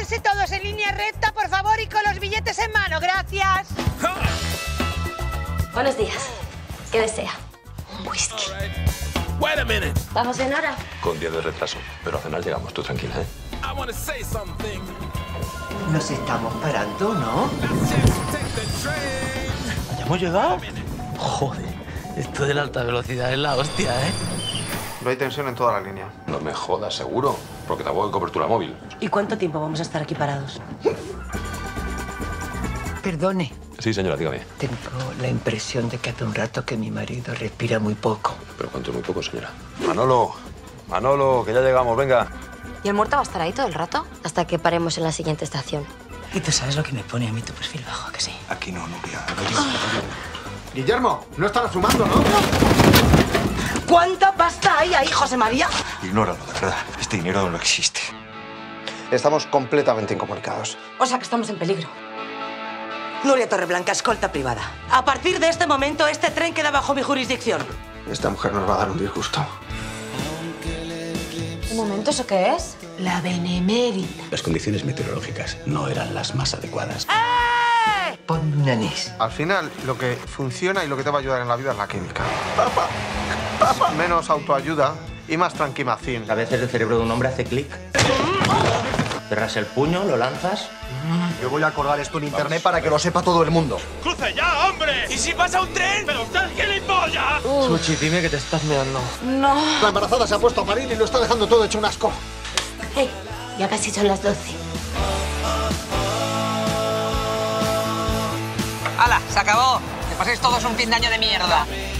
Pónganse todos en línea recta, por favor, y con los billetes en mano. Gracias. Buenos días. ¿Qué desea? Un whisky. ¿Vamos en hora? Con 10 de retraso, pero a cenar llegamos, tú tranquila, ¿eh? Nos estamos parando, ¿no? ¿Ya hemos llegado? Joder, esto de la alta velocidad es la hostia, ¿eh? No hay tensión en toda la línea. No me jodas, seguro, porque tampoco hay cobertura móvil. ¿Y cuánto tiempo vamos a estar aquí parados? Perdone, Sí, señora, dígame. tengo la impresión de que hace un rato que mi marido respira muy poco. ¿Pero cuánto es muy poco, señora? Manolo, que ya llegamos, venga. ¿Y el muerto va a estar ahí todo el rato? Hasta que paremos en la siguiente estación. ¿Y tú sabes lo que me pone a mí tu perfil bajo, que sí? Aquí no, Nuria. Guillermo, no estarás fumando, ¿no? ¿Cuánta pasta hay ahí, José María? Ignóralo, de verdad. Este dinero no existe. Estamos completamente incomunicados. O sea que estamos en peligro. Nuria Torreblanca, escolta privada. A partir de este momento, este tren queda bajo mi jurisdicción. Esta mujer nos va a dar un disgusto. Un momento, ¿eso qué es? La Benemérita. Las condiciones meteorológicas no eran las más adecuadas. Ponme un anís. Al final, lo que funciona y lo que te va a ayudar en la vida es la química. Menos autoayuda y más tranquimacín. A veces el cerebro de un hombre hace clic. Cerras el puño, lo lanzas. Yo voy a colgar esto en internet para que lo sepa todo el mundo. ¡Cruce ya, hombre! ¿Y si pasa un tren? ¡Pero usted es gilipollas! Suchi, dime que te estás meando. No. La embarazada se ha puesto a parir y lo está dejando todo hecho un asco. Hey, ya casi son las 12. ¡Hala! ¡Se acabó! Que paséis todos un fin de año de mierda.